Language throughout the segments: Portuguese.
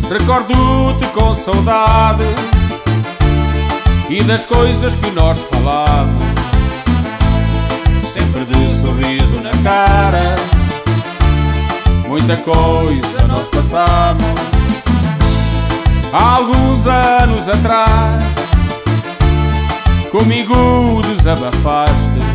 Recordo-te com saudade e das coisas que nós falamos, sempre de sorriso na cara. Muita coisa nós passamos. Há alguns anos atrás comigo desabafaste.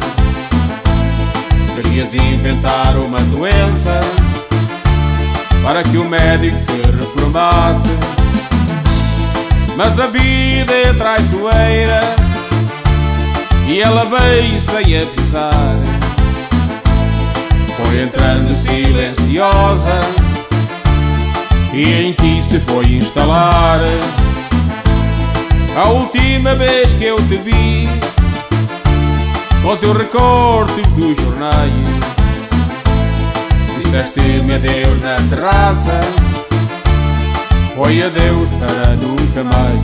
Querias inventar uma doença para que o médico te reformasse, mas a vida é traiçoeira e ela veio sem avisar. Foi entrando silenciosa e em ti se foi instalar. A última vez que eu te vi, com os teus recortes dos jornais, disseste-me adeus na terraça. Foi adeus para nunca mais.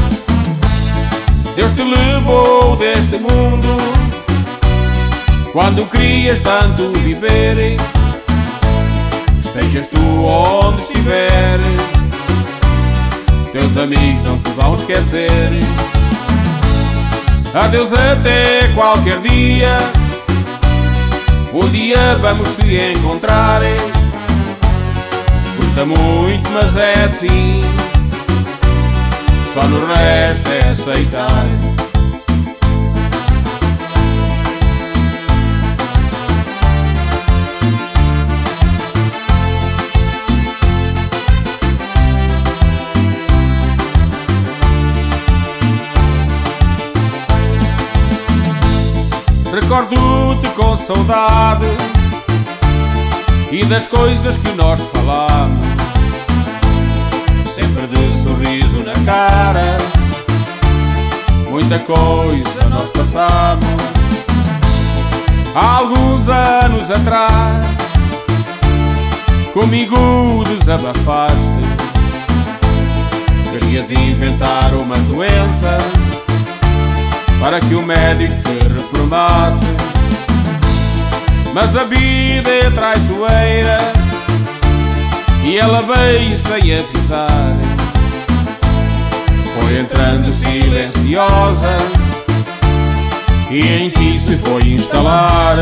Deus te levou deste mundo quando querias tanto viver. Estejas tu onde estiveres, teus amigos não te vão esquecer. Adeus até qualquer dia, um dia vamos se encontrar. Custa muito, mas é assim, só no resto é aceitar. Recordo-te com saudade e das coisas que nós falamos, sempre de sorriso na cara. Muita coisa nós passamos. Há alguns anos atrás comigo desabafaste. Querias inventar uma doença para que o médico te reformasse, mas a vida é traiçoeira e ela veio sem avisar. Foi entrando silenciosa e em ti se foi instalar.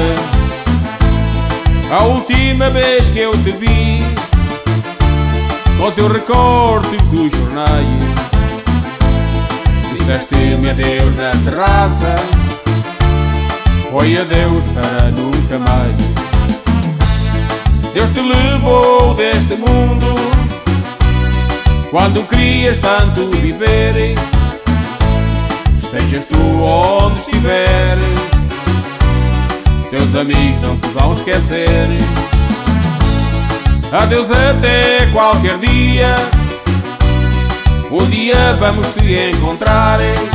A última vez que eu te vi, com os teus recortes dos jornais, disseste-me adeus na terraça. Foi adeus para nunca mais. Deus te levou deste mundo quando querias tanto viver. Estejas tu onde estiveres, teus amigos não te vão esquecer. Adeus até qualquer dia, um dia vamos se encontrar.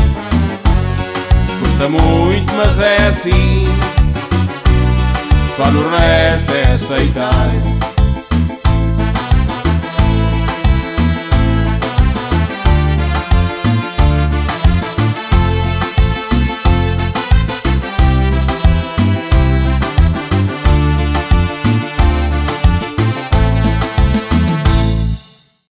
Custa muito, mas é assim, só no resto é aceitar.